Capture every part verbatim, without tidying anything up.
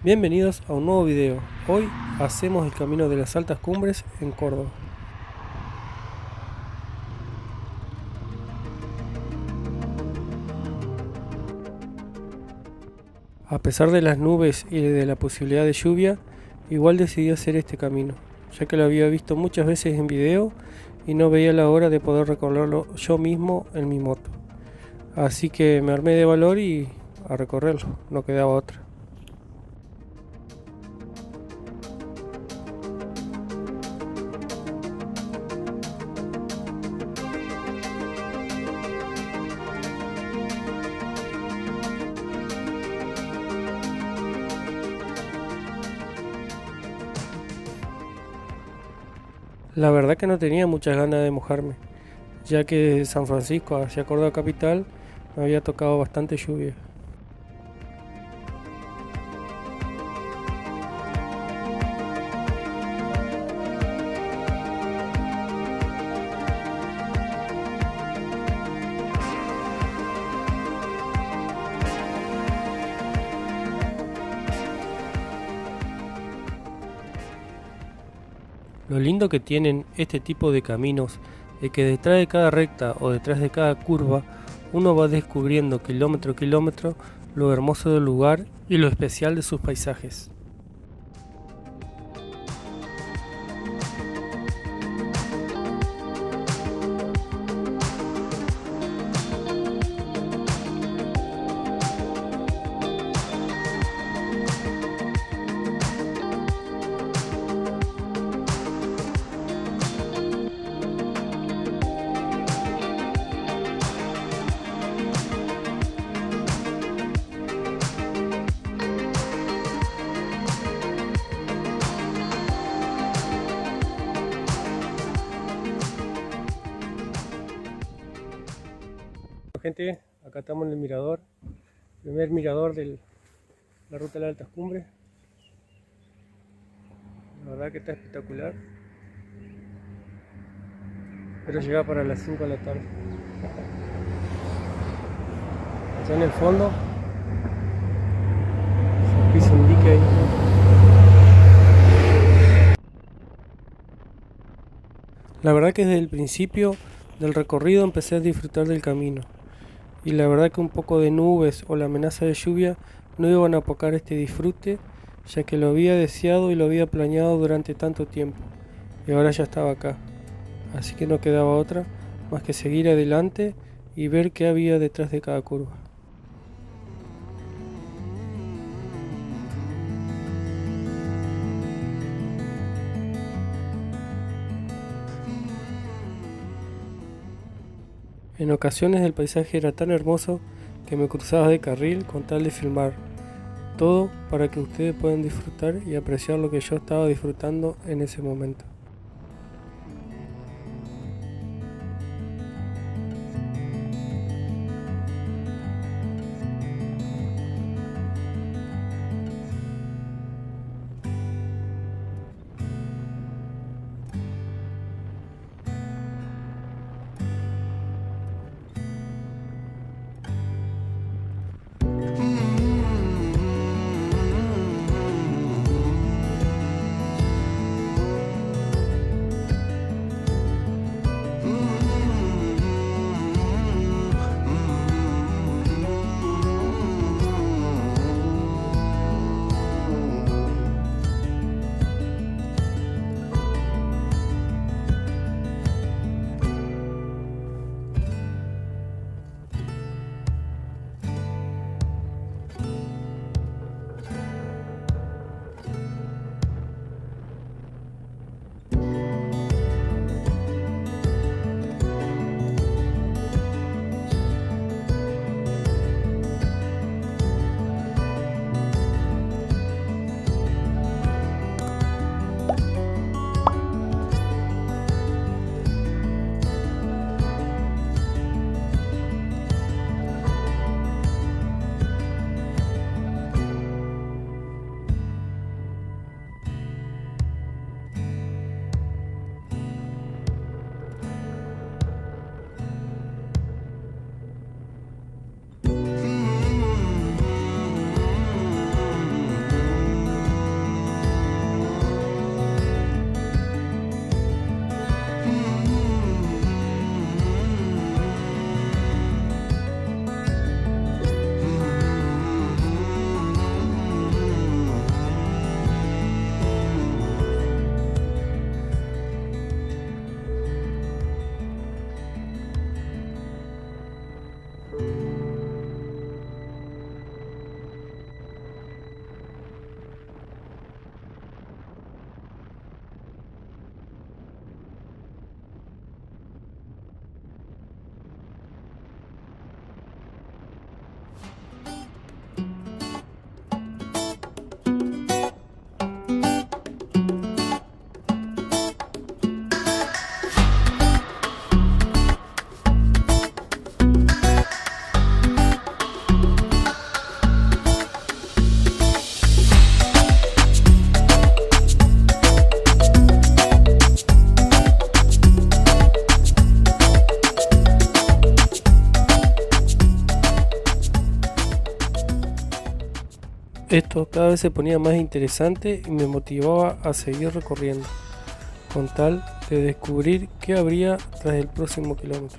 Bienvenidos a un nuevo video. Hoy hacemos el camino de las altas cumbres en Córdoba. A pesar de las nubes y de la posibilidad de lluvia, igual decidí hacer este camino, ya que lo había visto muchas veces en video y no veía la hora de poder recorrerlo yo mismo en mi moto. Así que me armé de valor y a recorrerlo, no quedaba otra. La verdad que no tenía muchas ganas de mojarme, ya que desde San Francisco hacia Córdoba capital me había tocado bastante lluvia. Lo lindo que tienen este tipo de caminos es que detrás de cada recta o detrás de cada curva uno va descubriendo kilómetro a kilómetro lo hermoso del lugar y lo especial de sus paisajes. Gente, acá estamos en el mirador, primer mirador de la ruta de las altas cumbres. La verdad que está espectacular. Espero llegar para las cinco de la tarde. Allá en el fondo se pisa un dique ahí. La verdad que desde el principio del recorrido empecé a disfrutar del camino. Y la verdad que un poco de nubes o la amenaza de lluvia no iban a opacar este disfrute, ya que lo había deseado y lo había planeado durante tanto tiempo, y ahora ya estaba acá. Así que no quedaba otra más que seguir adelante y ver qué había detrás de cada curva. En ocasiones el paisaje era tan hermoso que me cruzaba de carril con tal de filmar. Todo para que ustedes puedan disfrutar y apreciar lo que yo estaba disfrutando en ese momento. Esto cada vez se ponía más interesante y me motivaba a seguir recorriendo, con tal de descubrir qué habría tras el próximo kilómetro.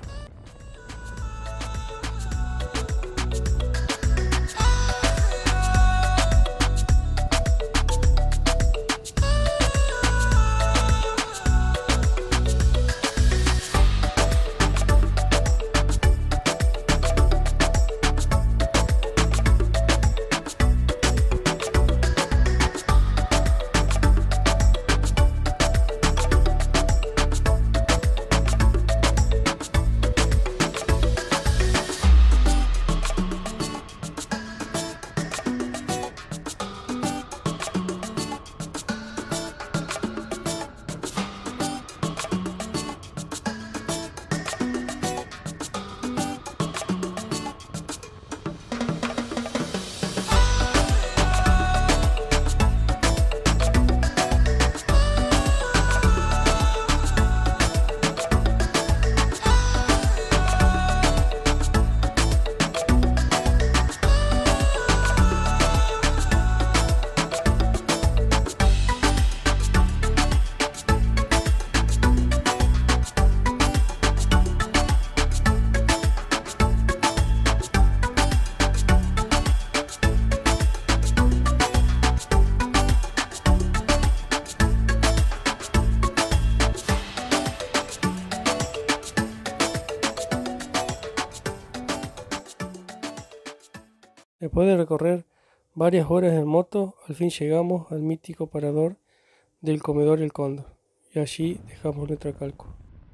Después de recorrer varias horas en moto, al fin llegamos al mítico parador del Comedor El Cóndor, y allí dejamos nuestra calco.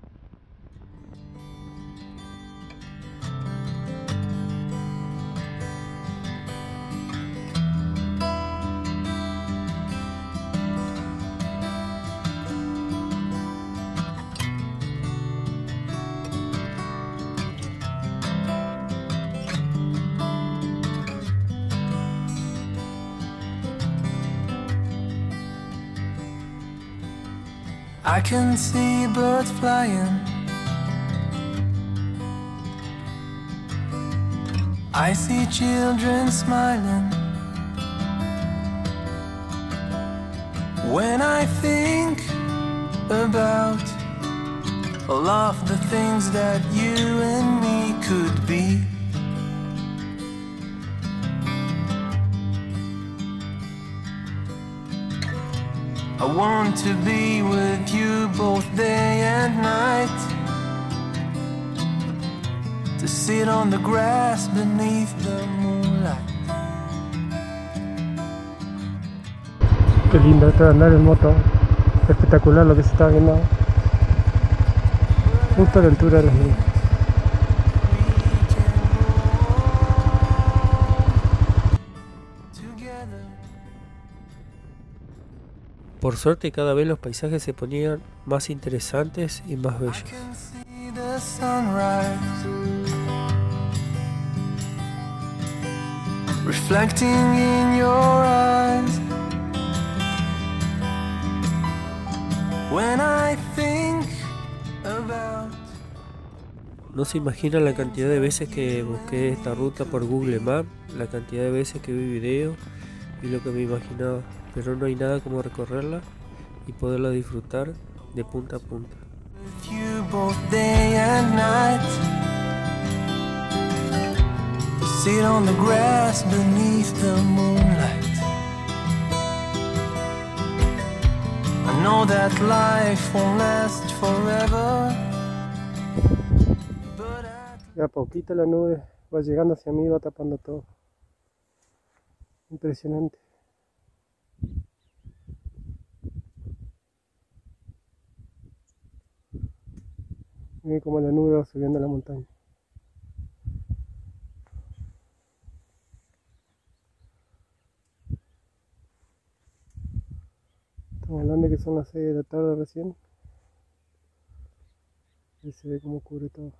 I can see birds flying, I see children smiling. When I think about all of the things that you and me could be, I want to be with you both day and night, to sit on the grass beneath the moonlight. Qué lindo esto de andar en moto, espectacular lo que se está viendo, justo a la altura de los niños. Por suerte cada vez los paisajes se ponían más interesantes y más bellos. Reflecting in your eyes, when I think about. No se imagina la cantidad de veces que busqué esta ruta por Google Maps, la cantidad de veces que vi videos y lo que me imaginaba, pero no hay nada como recorrerla y poderla disfrutar de punta a punta. With you both day and night, to sit on the grass beneath the moonlight. I know that life won't last forever, but I... De a poquito la nube va llegando hacia mí y va tapando todo. Impresionante. Miren cómo la nube va subiendo a la montaña. Estamos hablando de que son las seis de la tarde recién. Ahí se ve cómo cubre todo.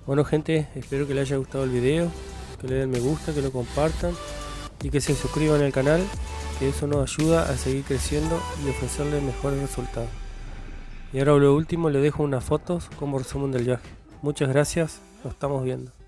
Bueno gente, espero que les haya gustado el video, que le den me gusta, que lo compartan y que se suscriban al canal, que eso nos ayuda a seguir creciendo y ofrecerles mejores resultados. Y ahora lo último, le dejo unas fotos como resumen del viaje. Muchas gracias, nos estamos viendo.